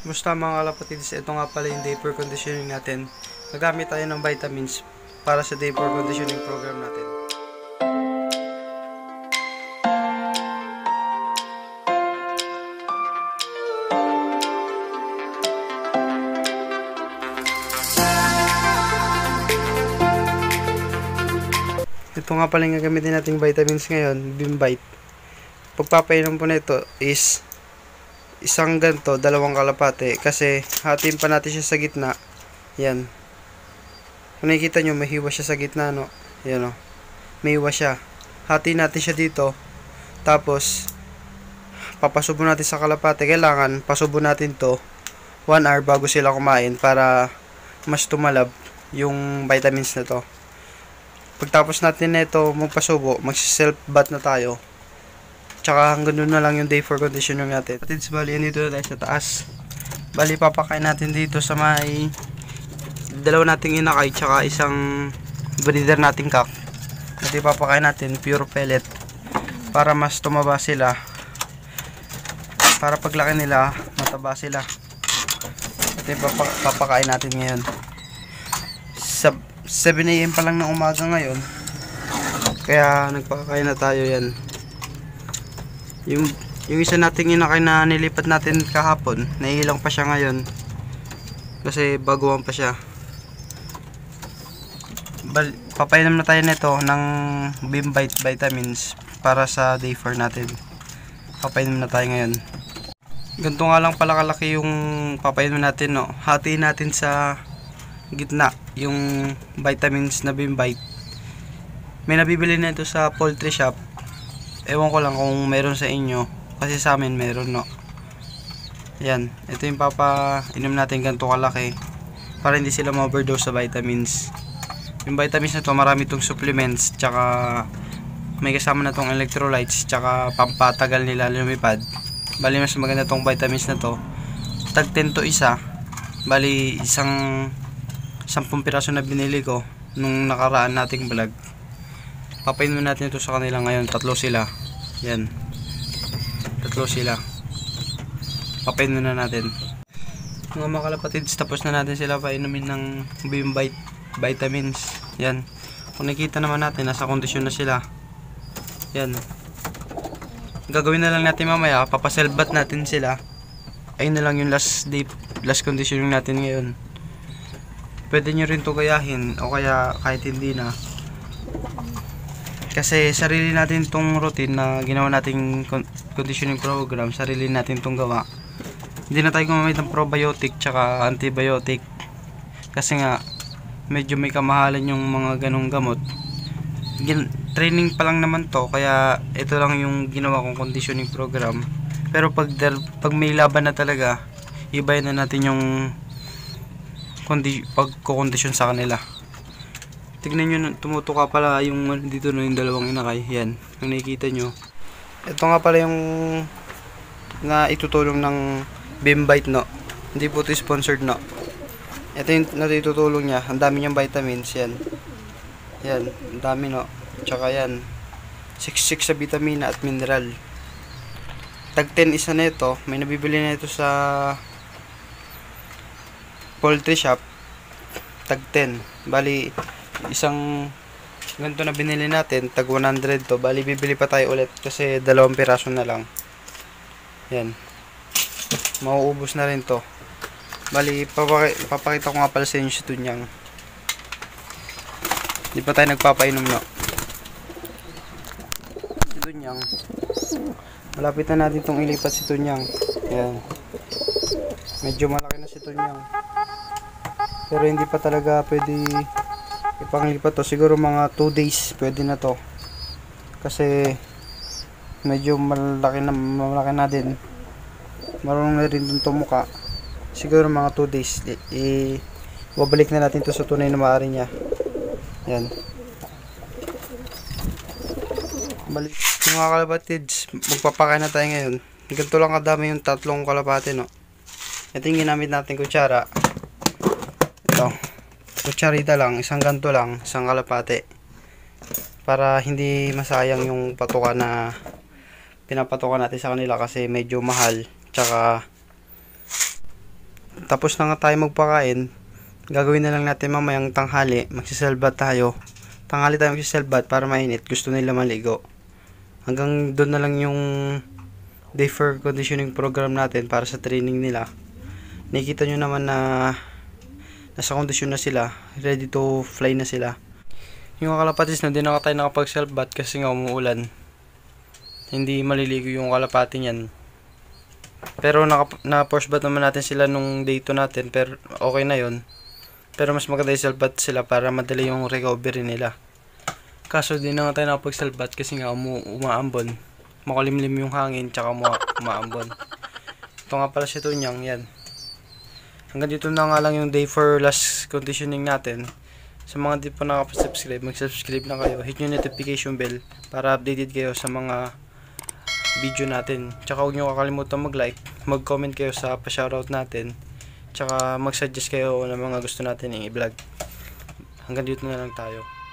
Musta mga kalapatids, ito nga pala yung day for conditioning natin. Nagamit tayo ng vitamins para sa day for conditioning program natin. Ito nga pala yung gagamitin nating vitamins ngayon, Bimbite. Pagpapainom po nito is isang ganto, dalawang kalapate, kasi hatiin pa natin siya sa gitna. Yan. Kung nakikita nyo, may hiwa siya sa gitna, no? Yan, o. May hiwa siya. Hatiin natin siya dito. Tapos, papasubo natin sa kalapate. Kailangan, pasubo natin to 1 hour bago sila kumain para mas tumalab yung vitamins na to. Pagtapos natin nito magpasubo, magsi-self bath na tayo. Tsaka hanggang doon na lang yung day for conditioning natin. Patids, bali, dito na tayo sa taas. Bali, papakain natin dito sa may dalawa nating inakay, tsaka isang breeder nating cock. At ipapakain natin pure pellet para mas tumaba sila. Para paglaki nila, mataba sila. At papakain natin ngayon. Sa 7 AM pa lang ng umaga ngayon. Kaya nagpakakain na tayo yan. Yung isa nating inakay na nilipat natin kahapon, naiilang pa siya ngayon. Kasi baguhan pa siya. Papainom na tayo nito ng Bimbite vitamins para sa day 4 natin. Papainom na tayo ngayon. Ganito nga lang pala kalaki yung papainom natin, no. Hatiin natin sa gitna yung vitamins na Bimbite. May nabibili na ito sa poultry shop. Ewan ko lang kung meron sa inyo, kasi sa amin meron, no. Yan, ito yung papainom natin ganito kalaki para hindi sila ma-overdose sa vitamins. Yung vitamins na to, marami itong supplements, tsaka may kasama na itong electrolytes, tsaka pampatagal nila lumipad. Bali, mas maganda itong vitamins na to. Tag 10 to isa. Bali, 10 piraso na binili ko nung nakaraan nating vlog. Papainom natin ito sa kanila ngayon. 3 sila. Yan. 3 sila. Papainom na natin. Mga kalapatids, tapos na natin sila painumin ng Bimbite vitamins. Yan. Kung nakita naman natin, nasa kondisyon na sila. Yan. Gagawin na lang natin mamaya, papaselbat natin sila. Ayun na lang yung last conditioning natin ngayon. Pwede nyo rin to gayahin, o kaya kahit hindi na. Kasi sarili natin tong routine na ginawa nating conditioning program, sarili natin tong gawa. Hindi na tayo gumamit ng probiotic tsaka antibiotic. Kasi nga, medyo may kamahalan yung mga ganong gamot. Training pa lang naman to, kaya ito lang yung ginawa kong conditioning program. Pero pag may laban na talaga, ibayin na natin yung pagkukondisyon sa kanila. Tignan nyo, tumutuka pala yung dito na yung dalawang inakay. Yan, kung nakikita nyo. Ito nga pala yung na itutulong ng Bimbite, no. Hindi po ito sponsored, no. Ito yung natutulong niya. Ang dami niyang vitamins, yan. Yan, ang dami, no. Tsaka yan, 6 sa vitamina at mineral. Tag 10 isa na ito. May nabibili na ito sa poultry shop. Tag 10. Bali, isang ganito na binili natin, tag 100 to. Bali, bibili pa tayo ulit kasi 2 piraso na lang. Yan. Mauubos na rin to. Bali, papakita ko nga pala sa inyo si Tunyang. Hindi pa tayo nagpapainom, no. Si Tunyang. Malapit na natin itong ilipat si Tunyang. Yan. Medyo malaki na si Tunyang. Pero hindi pa talaga pwede ipanglipat to. Siguro mga 2 days pwede na to. Kasi medyo malaki na din. Marunong na rin dun tumuka. Siguro mga 2 days. Babalik na natin to sa tunay na maaari niya. Yan. Balik. Mga kalapatids, magpapakain na tayo ngayon. Ganito lang kadami yung 3 kalapate, no. Ito yung ginamit natin kutsara. Ito. Kutsarita lang, isang ganto lang, isang kalapate. Para hindi masayang yung patuka na pinapatukan natin sa kanila kasi medyo mahal. Tsaka tapos na nga tayo magpakain. Gagawin na lang natin mamayang tanghali. Magsiselbat tayo. Tanghali tayo magsiselbat para mainit. Gusto nila maligo. Hanggang doon na lang yung day for conditioning program natin para sa training nila. Nakikita nyo naman na nasa kondisyon na sila. Ready to fly na sila. Yung kalapatis na din tayo nakapag-self-bath kasi nga umuulan. Hindi maliligo yung kalapati niyan. Pero na-force bath naman natin sila nung day 2 natin. Pero okay na yon. Pero mas maganda yung self-bath sila para madali yung recovery nila. Kaso din na tayo nakapag-self-bath kasi nga umaambon. Makulimlim yung hangin tsaka umaambon. Ito nga pala si Tunyang, yan. Hanggang dito na nga lang yung day for last conditioning natin. Sa mga di pa nakapag-subscribe, mag-subscribe na kayo. Hit nyo notification bell para updated kayo sa mga video natin. Tsaka huwag nyo kakalimutan mag-like, mag-comment kayo sa pa-shoutout natin. Tsaka mag-suggest kayo ng mga gusto natin i-vlog. Hanggang dito na lang tayo.